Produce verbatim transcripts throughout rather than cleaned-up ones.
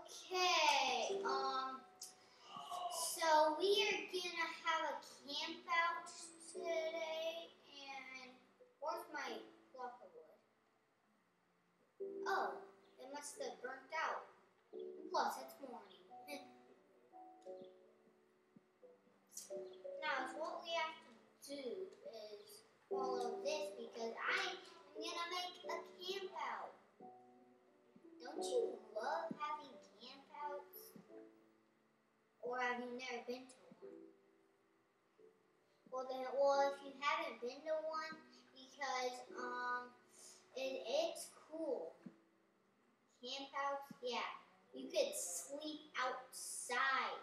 Okay, um, so we are gonna have a camp out today, and where's my block of wood? Oh, it must have burnt out. And plus, it's morning. Now, what we have to do is follow this because I am gonna make a camp out. Don't you love having camp outs? Or have you never been to one? Well then, well if you haven't been to one, because um, it, it's cool. Camp outs, yeah. You could sleep outside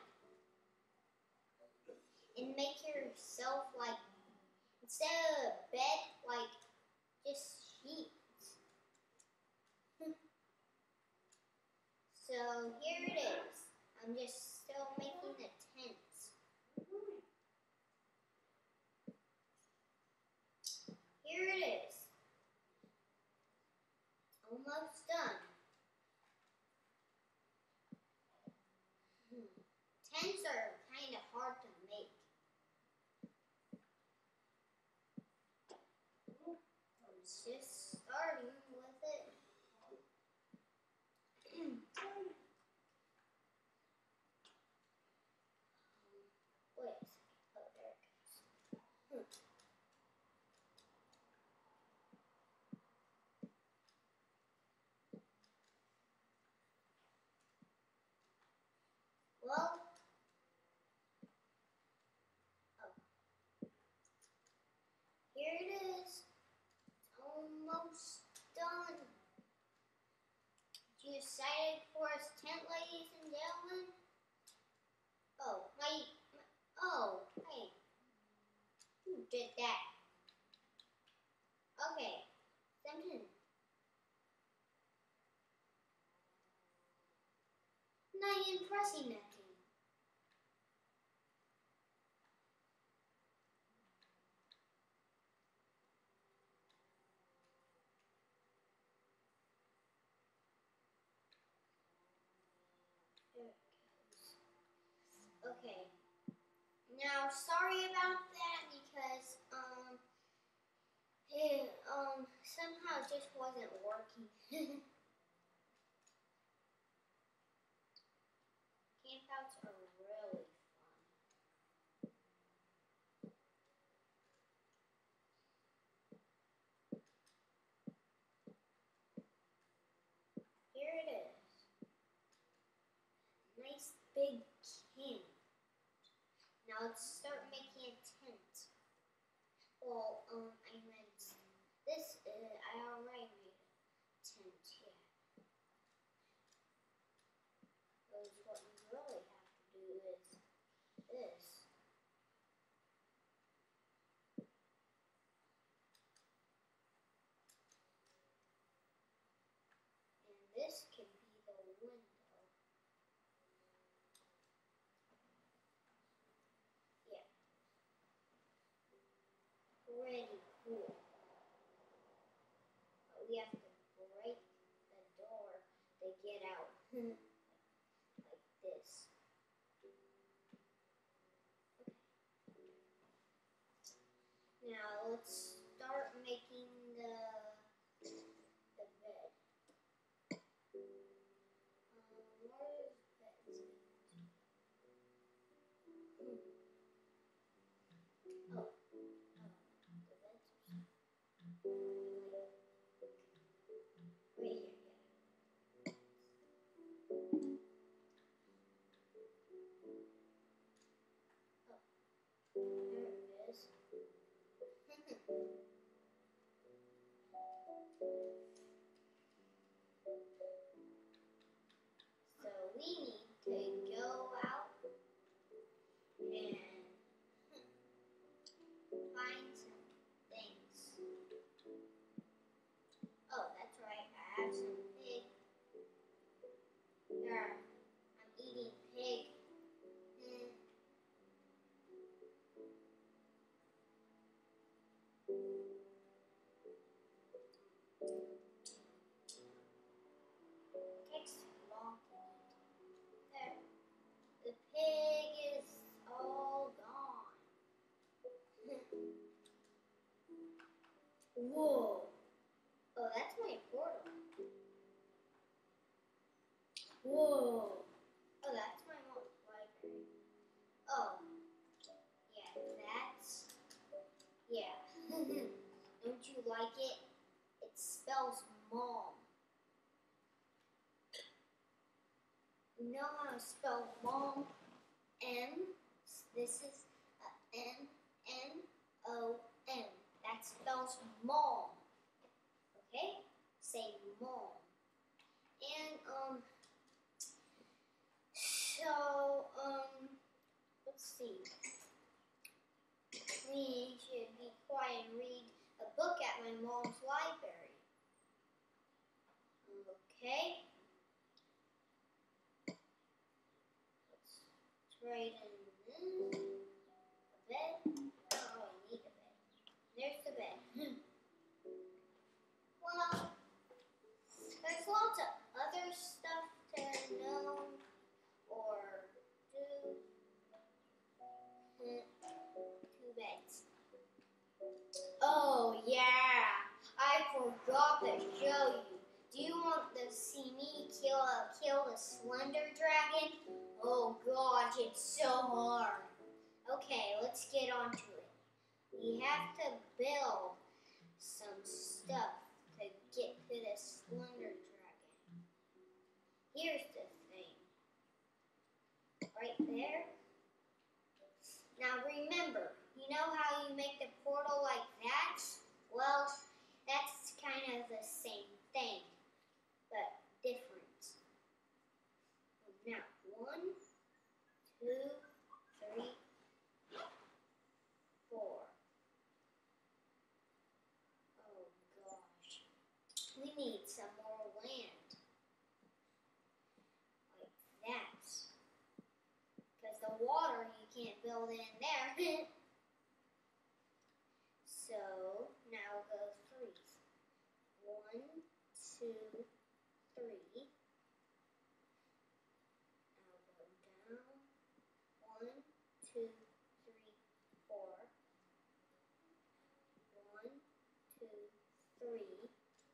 and make yourself like, instead of a bed, like just sheets. So here it is. I'm just still making the tents. Here it is. Almost done. Hmm. Tents are kind of hard to make. I'm just starting with it. Wait a second. Oh, there it goes. Hmm. Well, oh, here it is. It's almost done. You excited for us tent, ladies and gentlemen? Oh, my, my oh, hey, who did that? Okay, something. Not even pressing that thing. There it goes. Okay. Now, sorry about that because um, it, um, somehow it just wasn't working. Campouts are really fun. Here it is. Nice big camp. Now let's start making a tent. Well, um, I meant this. Uh, I already made a tent. Yeah. Because what you really have to do is this. And this can be the window. Yeah. Pretty cool. But we have to break the door to get out. Like this. Okay. Now let's start making the the bed. Um, where is beds? Hmm. Oh, oh, the beds are right here. Yeah. Oh, there it is. So we need to go out and find some things. Oh, that's right. I have some pig. There, I'm eating pig. Mm. Takes too long to eat. Whoa. Oh, that's my portal. Whoa. Oh, that's my mom's library. Oh. Yeah, that's... Yeah. Don't you like it? It spells mom. You know how to spell mom? M. This is a M N O M. That spells mom. Okay? Say mom. And, um, so, um, let's see. We should be quiet and read a book at my mom's library. Okay? Let's write in a bed. I don't really need a bed. There's the bed. Well, there's lots of other stuff to know or do. Two beds. Oh yeah, I forgot to show you. Do you want to see me kill a kill the Slender Dragon? Oh gosh, it's so hard. Okay, let's get on to it. We have to build some stuff to get to the Slender Dragon. Here's the thing. Right there. Now remember, you know how you make the portal like that? Well, that's kind of the same thing, but different. Now, one, two, three, four. Oh gosh. We need some more land. Like that. Because the water you can't build in there. So now go three. One, two, three. Now go down. One, two, three, four. One, two, three.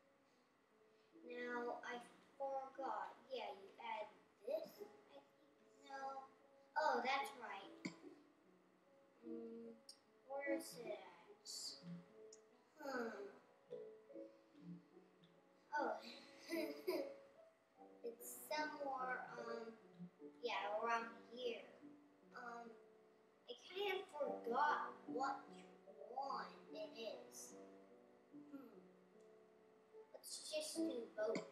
Now I forgot. Yeah, you add this, I think. No. Oh, that's right. Mm, where is it at? Hmm. Oh. It's somewhere, um, yeah, around here. Um, I kind of forgot what one it is. Hmm. Let's just do both.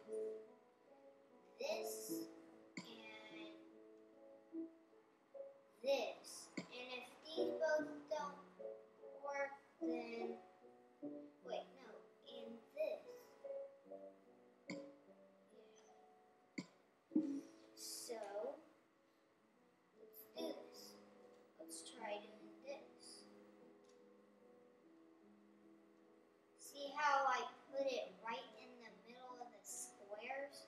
This and this. And if these both don't work, then wait, no, and this. Yeah. So let's do this. Let's try doing this. See how I put it right in the middle of the squares?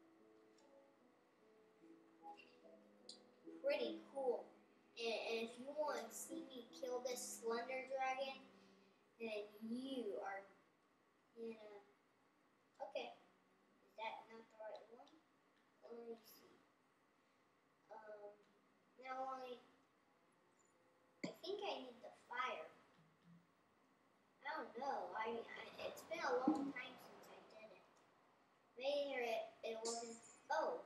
Pretty cool. And if you want to see me kill this Slender Dragon, then you are, you know, okay. Is that not the right one? Let me see. Um, now I, I think I need the fire. I don't know. I, I it's been a long time since I did it. Maybe it, it wasn't. Oh.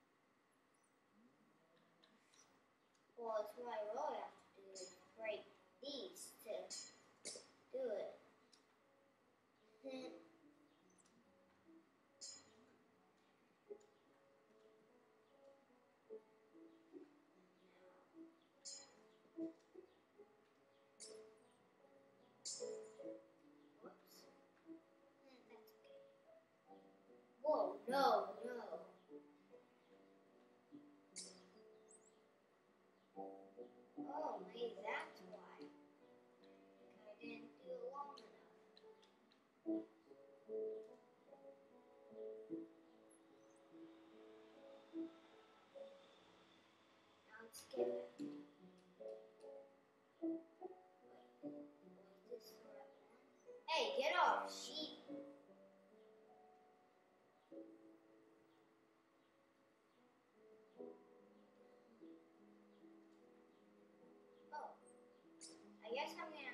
Well, it's what I really have to do is break these to do it. Hmm. Whoops. Hmm, that's okay. Whoa, no, no. Oh, maybe that's why. I didn't do it long enough. Now let's get it. Wait, was this the right one? Hey, get off, sheep. Oh, I guess I'm gonna